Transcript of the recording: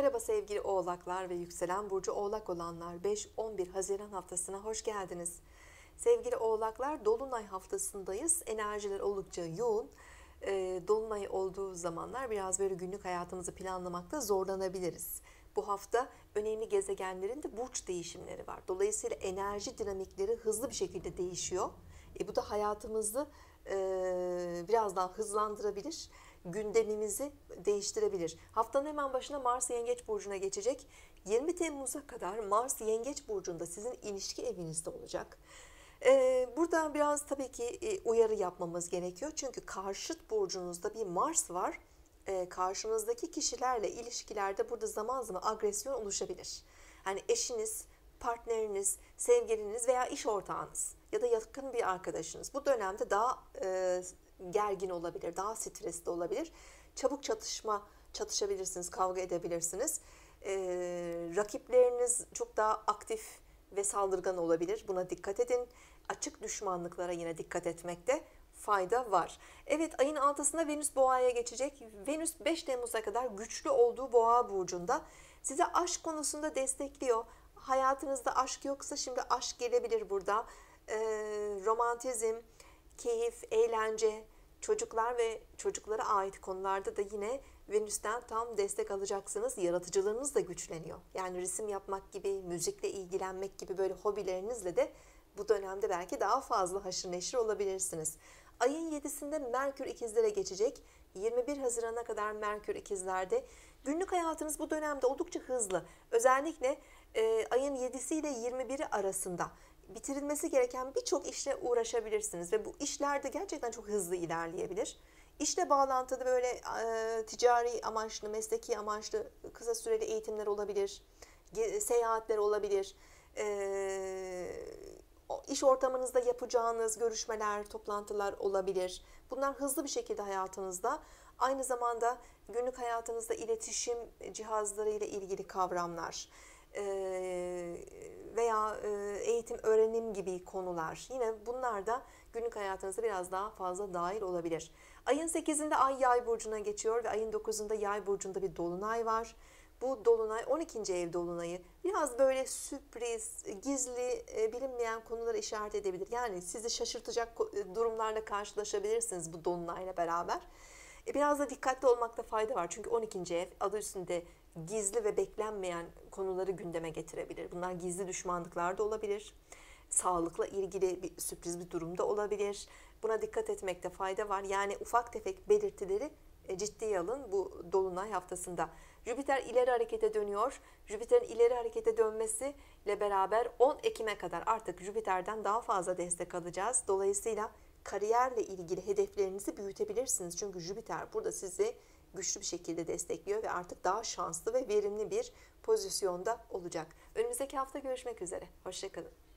Merhaba sevgili Oğlaklar ve yükselen burcu Oğlak olanlar, 5-11 Haziran haftasına hoş geldiniz. Sevgili Oğlaklar, Dolunay haftasındayız. Enerjiler oldukça yoğun. Dolunay olduğu zamanlar biraz böyle günlük hayatımızı planlamakta zorlanabiliriz. Bu hafta önemli gezegenlerin de burç değişimleri var. Dolayısıyla enerji dinamikleri hızlı bir şekilde değişiyor. Bu da hayatımızı biraz daha hızlandırabilir, gündemimizi değiştirebilir. Haftanın hemen başına Mars Yengeç Burcu'na geçecek. 20 Temmuz'a kadar Mars Yengeç Burcu'nda sizin ilişki evinizde olacak. Burada biraz tabii ki uyarı yapmamız gerekiyor. Çünkü karşıt burcunuzda bir Mars var. Karşınızdaki kişilerle ilişkilerde burada zaman zaman agresyon oluşabilir. Yani eşiniz, partneriniz, sevgiliniz veya iş ortağınız ya da yakın bir arkadaşınız bu dönemde daha gergin olabilir, daha stresli olabilir. Çabuk çatışabilirsiniz, kavga edebilirsiniz. Rakipleriniz çok daha aktif ve saldırgan olabilir. Buna dikkat edin. Açık düşmanlıklara yine dikkat etmekte fayda var. Evet, ayın 6'sında Venüs Boğa'ya geçecek. Venüs 5 Temmuz'a kadar güçlü olduğu Boğa burcunda size aşk konusunda destekliyor. Hayatınızda aşk yoksa şimdi aşk gelebilir burada. Romantizm, keyif, eğlence, çocuklar ve çocuklara ait konularda da yine Venüs'ten tam destek alacaksınız. Yaratıcılığınız da güçleniyor. Yani resim yapmak gibi, müzikle ilgilenmek gibi böyle hobilerinizle de bu dönemde belki daha fazla haşır neşir olabilirsiniz. Ayın 7'sinde Merkür ikizlere geçecek. 21 Haziran'a kadar Merkür ikizlerde. Günlük hayatınız bu dönemde oldukça hızlı. Özellikle ayın 7'si ile 21'i arasında bitirilmesi gereken birçok işle uğraşabilirsiniz. Ve bu işler de gerçekten çok hızlı ilerleyebilir. İşle bağlantılı böyle ticari amaçlı, mesleki amaçlı kısa süreli eğitimler olabilir. Seyahatler olabilir. İş ortamınızda yapacağınız görüşmeler, toplantılar olabilir. Bunlar hızlı bir şekilde hayatınızda. Aynı zamanda günlük hayatınızda iletişim cihazları ile ilgili kavramlar veya eğitim, öğrenim gibi konular. Yine bunlar da günlük hayatınıza biraz daha fazla dahil olabilir. Ayın 8'inde Ay Yay burcuna geçiyor ve ayın 9'unda Yay burcunda bir dolunay var. Bu dolunay 12. ev dolunayı biraz böyle sürpriz, gizli, bilinmeyen konuları işaret edebilir. Yani sizi şaşırtacak durumlarla karşılaşabilirsiniz bu dolunayla beraber. Biraz da dikkatli olmakta fayda var. Çünkü 12. ev adı üstünde gizli ve beklenmeyen konuları gündeme getirebilir. Bunlar gizli düşmanlıklar da olabilir. Sağlıkla ilgili bir sürpriz bir durumda olabilir. Buna dikkat etmekte fayda var. Yani ufak tefek belirtileri ciddiye alın bu dolunay haftasında. Jüpiter ileri harekete dönüyor. Jüpiter'in ileri harekete dönmesiyle beraber 10 Ekim'e kadar artık Jüpiter'den daha fazla destek alacağız. Dolayısıyla kariyerle ilgili hedeflerinizi büyütebilirsiniz. Çünkü Jüpiter burada sizi güçlü bir şekilde destekliyor ve artık daha şanslı ve verimli bir pozisyonda olacak. Önümüzdeki hafta görüşmek üzere. Hoşça kalın.